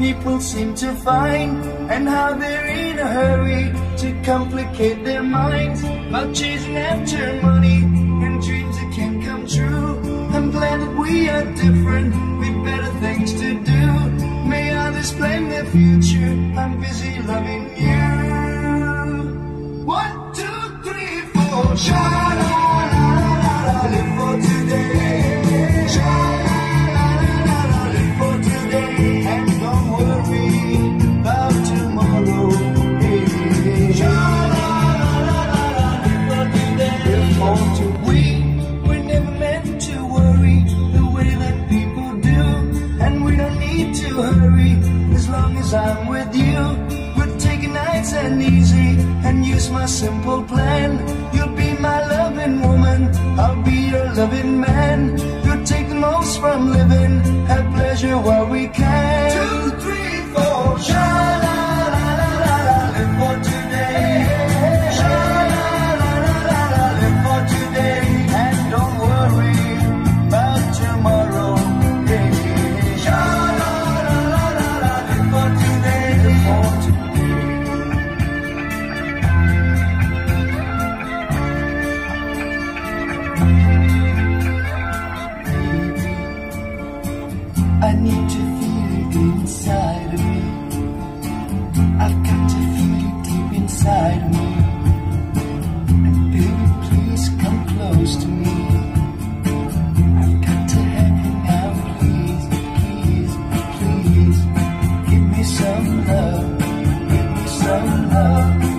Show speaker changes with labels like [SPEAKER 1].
[SPEAKER 1] people seem to find, and how they're in a hurry to complicate their minds about chasing after money and dreams that can't come true. I'm glad that we are different, with better things to do. May others plan their future, I'm busy loving you. 1, 2, 3, 4. Sha-la-la-la-la, live for today. Sha-la-la-la-la, live for today. And don't worry about tomorrow. Hey. Sha-la-la-la-la, live for today. Live for today. We're never meant to worry the way that people do, and we don't need to hurry as long as I'm with you. We'll take it nice and easy and use my simple plan. You'll be my loving woman, I'll be your loving man. You'll take the most from living, have pleasure while we can. 2, 3, 4. Sha-la-la-la-la, live for today. Sha-la-la-la-la, live for today. And don't worry about tomorrow. Hey. Sha-la-la-la-la, live for today. Live for today. I need to feel it inside of me. I've got to feel it deep inside of me. And baby, please come close to me. I've got to have you now, please, please, please. Give me some love, give me some love.